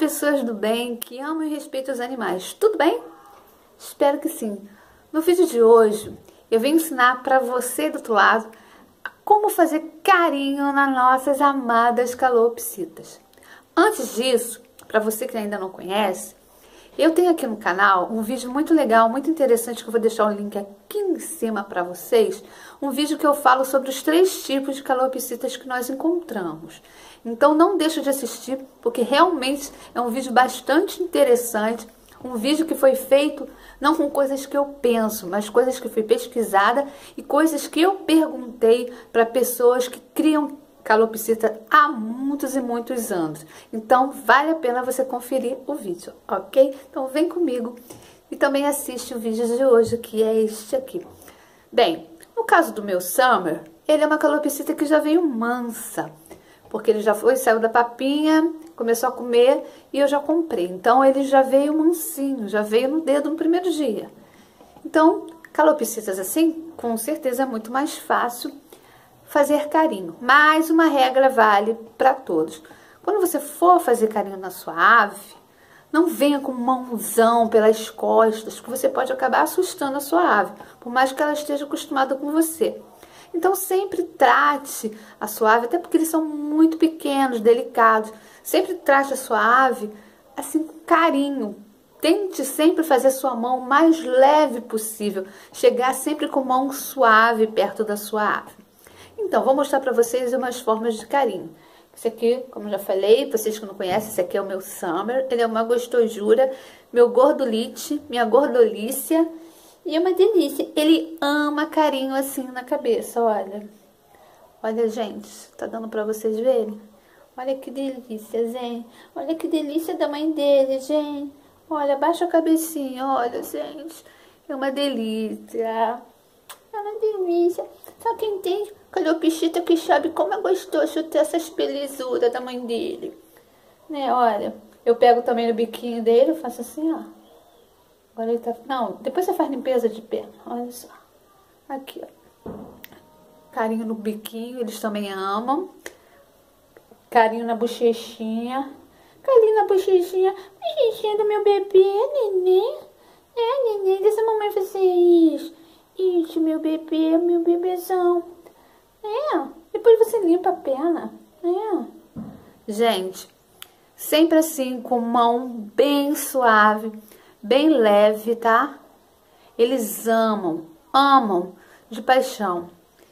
pessoas do bem que amam e respeitam os animais, tudo bem? Espero que sim. No vídeo de hoje, eu vim ensinar para você do outro lado como fazer carinho nas nossas amadas calopsitas. Antes disso, para você que ainda não conhece, eu tenho aqui no canal um vídeo muito legal, muito interessante, que eu vou deixar o link aqui em cima para vocês. Um vídeo que eu falo sobre os 3 tipos de calopsitas que nós encontramos. Então não deixe de assistir, porque realmente é um vídeo bastante interessante. Um vídeo que foi feito não com coisas que eu penso, mas coisas que fui pesquisada e coisas que eu perguntei para pessoas que criam calopsita há muitos e muitos anos. Então vale a pena você conferir o vídeo, ok? Então vem comigo e também assiste o vídeo de hoje, que é este aqui. Bem, no caso do meu Summer, ele é uma calopsita que já veio mansa, porque ele já saiu da papinha, começou a comer e eu já comprei. Então ele já veio mansinho, já veio no dedo no primeiro dia. Então, calopsitas assim, com certeza é muito mais fácil fazer carinho. Mas uma regra vale para todos. Quando você for fazer carinho na sua ave, não venha com mãozão pelas costas, que você pode acabar assustando a sua ave, por mais que ela esteja acostumada com você. Então sempre trate a sua ave, até porque eles são muito pequenos, delicados. Sempre trate a sua ave assim com carinho. Tente sempre fazer a sua mão o mais leve possível. Chegar sempre com mão suave perto da sua ave. Então, vou mostrar para vocês umas formas de carinho. Esse aqui, como já falei, vocês que não conhecem, esse aqui é o meu Summer. Ele é uma gostosura, meu gordolite, minha gordolícia. E é uma delícia. Ele ama carinho assim na cabeça, olha. Olha, gente, tá dando pra vocês verem? Olha que delícia, gente. Olha que delícia da mãe dele, gente. Olha, abaixa a cabecinha, olha, gente. É uma delícia. É uma delícia. Só quem entende, calopsita que sabe como é gostoso ter essas pelizuras da mãe dele. Né, olha. Eu pego também no biquinho dele, eu faço assim, ó. Agora ele tá... Não, depois você faz limpeza de perna. Olha só. Aqui, ó. Carinho no biquinho, eles também amam. Carinho na bochechinha. Carinho na bochechinha. Bochechinha do meu bebê, neném. É, neném, deixa a mamãe fazer isso. Isso, meu bebê, meu bebezão. É, depois você limpa a perna. É. Gente, sempre assim, com mão bem suave, bem leve, tá? Eles amam de paixão.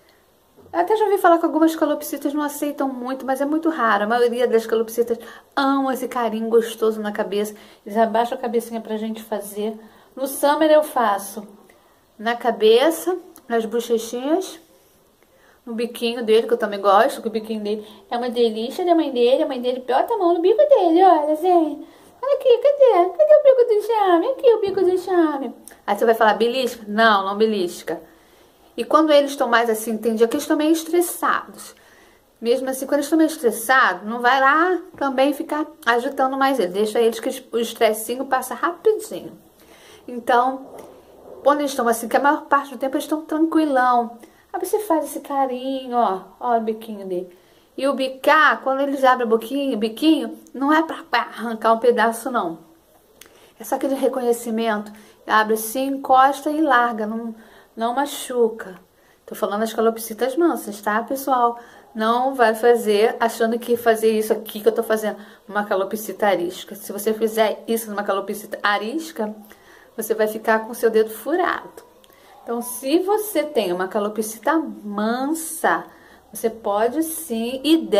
Eu até já ouvi falar que algumas calopsitas não aceitam muito, mas é muito raro. A maioria das calopsitas amam esse carinho gostoso na cabeça. Eles abaixam a cabecinha pra gente fazer. No Summer eu faço na cabeça, nas bochechinhas, no biquinho dele, que eu também gosto, que o biquinho dele é uma delícia da mãe dele. A mãe dele bota a mão no bico dele, olha, gente. Olha aqui, cadê? Cadê o bico do chame? Aqui o bico do chame. Aí você vai falar, belisca? Não, não belisca. E quando eles estão mais assim, tem dia que eles estão meio estressados. Mesmo assim, quando eles estão meio estressados, não vai lá também ficar agitando mais eles. Deixa eles que o estressinho passa rapidinho. Então, quando eles estão assim, que a maior parte do tempo eles estão tranquilão. Aí você faz esse carinho, ó. Ó o biquinho dele. E o bicar, quando eles abrem o biquinho, não é pra arrancar um pedaço, não. É só aquele reconhecimento. Abre assim, encosta e larga, não machuca. Tô falando das calopsitas mansas, tá, pessoal? Não vai fazer achando que fazer isso aqui que eu tô fazendo uma calopsita arisca. Se você fizer isso numa calopsita arisca, você vai ficar com o seu dedo furado. Então, se você tem uma calopsita mansa, você pode sim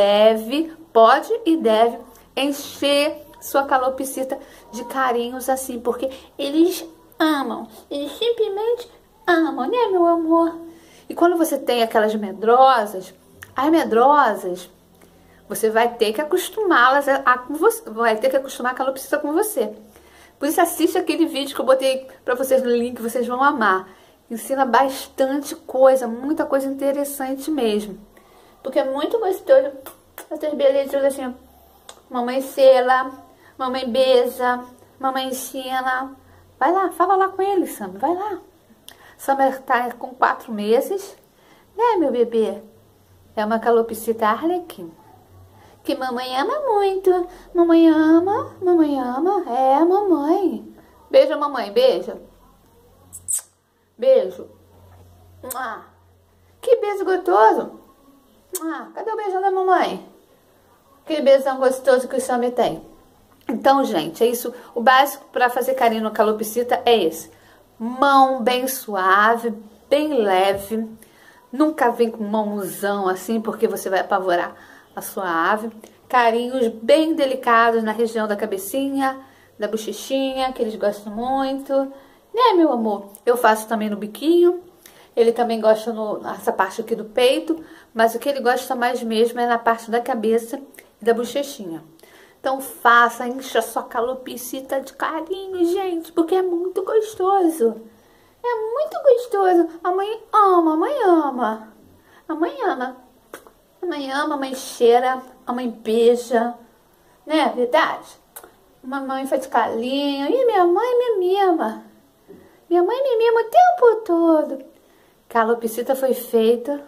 pode e deve encher sua calopsita de carinhos assim, porque eles amam, eles simplesmente amam, né, meu amor? E quando você tem aquelas medrosas, as medrosas, você vai ter que acostumá-las com você, vai ter que acostumar a calopsita com você. Por isso assiste aquele vídeo que eu botei pra vocês no link, vocês vão amar. Ensina bastante coisa, muita coisa interessante mesmo. Porque é muito gostoso essas belezuras assim. Mamãe sela, mamãe beija, mamãe ensina. Vai lá, fala lá com ele, Summer, vai lá. Summer tá com 4 meses, né, meu bebê? É uma calopsita arlequim, Que mamãe ama muito. Mamãe ama, mamãe ama. É, mamãe. Beija, mamãe, beija. Beijo. Que beijo gostoso. Cadê o beijão da mamãe? Que beijão gostoso que o Samir tem. Então, gente, é isso. O básico para fazer carinho no calopsita é esse. Mão bem suave, bem leve. Nunca vem com mãozão assim, porque você vai apavorar a sua ave. Carinhos bem delicados na região da cabecinha, da bochechinha, que eles gostam muito. Né, meu amor? Eu faço também no biquinho. Ele também gosta nessa parte aqui do peito, mas o que ele gosta mais mesmo é na parte da cabeça e da bochechinha. Então faça, encha sua calopsita de carinho, gente, porque é muito gostoso. É muito gostoso. A mãe ama, a mãe ama. A mãe ama. A mãe ama, a mãe cheira, a mãe beija. Né, verdade? A mamãe faz carinho. E minha mãe me mima. Minha mãe me mima o tempo todo. Calopsita foi feita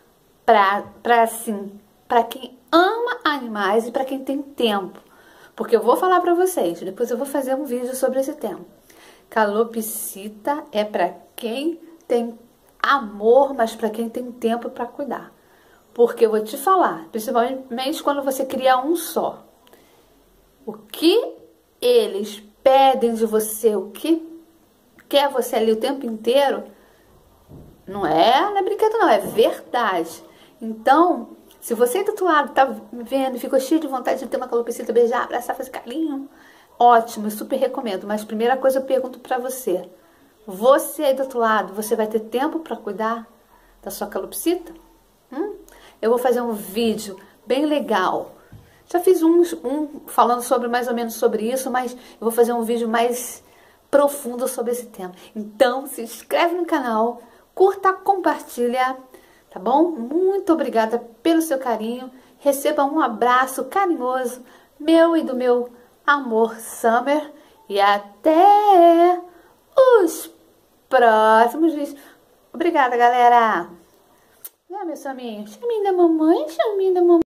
para quem ama animais e para quem tem tempo. Porque eu vou falar para vocês, depois eu vou fazer um vídeo sobre esse tema. Calopsita é para quem tem amor, mas para quem tem tempo para cuidar. Porque eu vou te falar, principalmente quando você cria um só. O que eles pedem de você, o que quer você ali o tempo inteiro, não é brincadeira não, é verdade. Então, se você do outro lado tá vendo e ficou cheio de vontade de ter uma calopsita, beijar, abraçar, fazer carinho, ótimo, eu super recomendo. Mas primeira coisa eu pergunto pra você. Você aí do outro lado, você vai ter tempo pra cuidar da sua calopsita? Eu vou fazer um vídeo bem legal. Já fiz um falando sobre mais ou menos sobre isso, mas eu vou fazer um vídeo mais profundo sobre esse tema. Então, se inscreve no canal, curta, compartilha, tá bom? Muito obrigada pelo seu carinho. Receba um abraço carinhoso meu e do meu amor Summer. E até os próximos vídeos. Obrigada, galera. Né, meu chaminho? Chaminho da mamãe, chaminho da mamãe.